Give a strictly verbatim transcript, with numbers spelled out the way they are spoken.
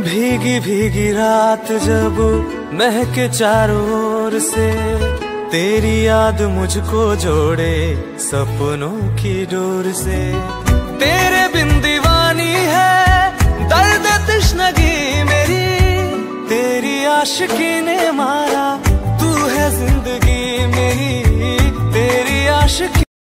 भीगी भीगी रात जब महके चारों ओर से, तेरी याद मुझको जोड़े सपनों की डोर से। तेरे बिन दीवानी है दर्द तश्नगी मेरी, तेरी आशिकी ने मारा तू है जिंदगी मेरी, तेरी आशिकी